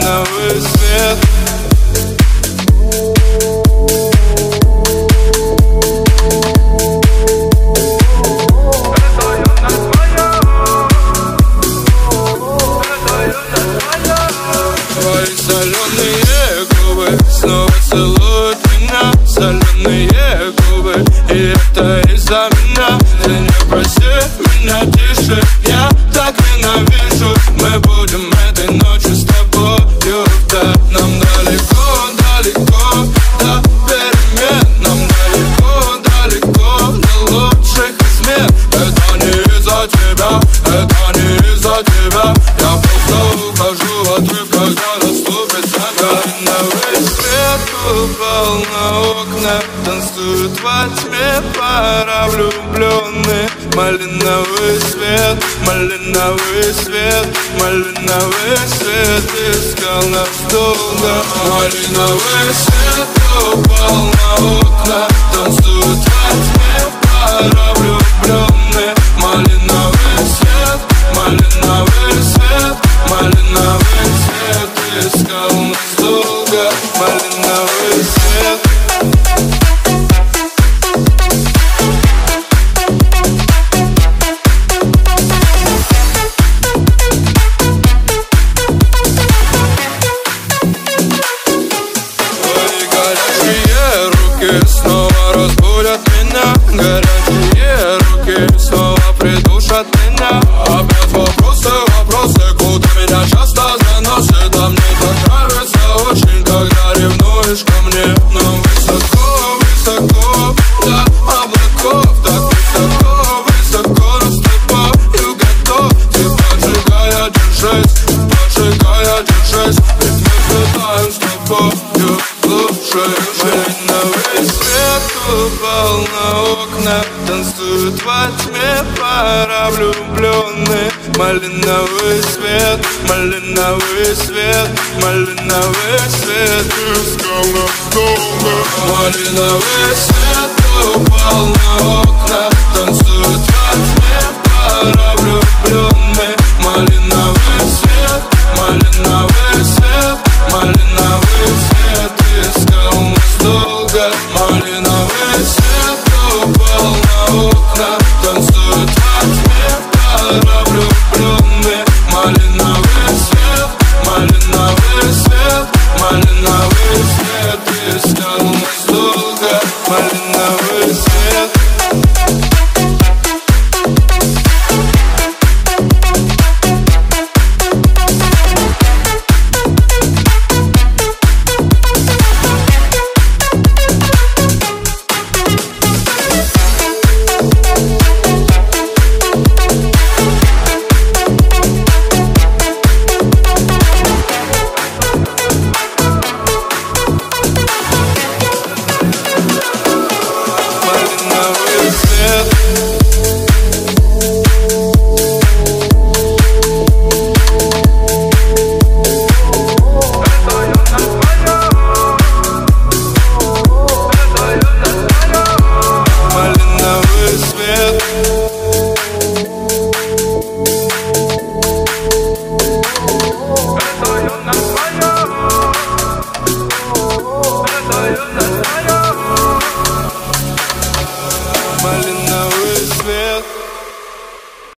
малиновый свет. Твои соленые губы снова целуют меня, соленые губы, и это из-за меня. Ты не проси меня тише, я так ненавижу. Мы будем этой ночью с тобою, да. Нам далеко, далеко до перемен, нам далеко, далеко до лучших измен. Это не из-за тебя, это не из-за тебя. Я просто ухожу от рыб, когда наступит закат. Малиновый свет упал на окна, танцуют во тьме пара влюбленных. Малиновый свет, малиновый свет, малиновый свет искал нас долго. Малиновый свет упал на окна, танцуют во тьме пара влюбленных. Малиновый свет, малиновый свет, малиновый свет искал нас долго. Малиновый свет. Снова разбудят меня, горячие руки снова придушат меня. Опять вопросы, вопросы, куда меня часто заносит. А мне так нравится очень, когда ревнуешь ко мне. Но высоко, высоко, до облаков, так высоко, высоко над тобою готов. Ты поджигая, держись, поджигая, держись. Ведь мы взлетаем с тобою лучше. Малиновый свет упал на окна, танцуют во тьме пара влюбленных. Малиновый свет, малиновый свет, малиновый свет искал нас долго. Малиновый свет упал на окна, танцуют во тьме пара влюбленных. Малиновый свет, малиновый свет, малиновый свет искал нас долго. Малиновый свет упал на окна, танцуют во тьме пара влюбленных. Малиновый свет, малиновый свет, малиновый свет искал нас долго. Малиновый свет. Малиновый свет.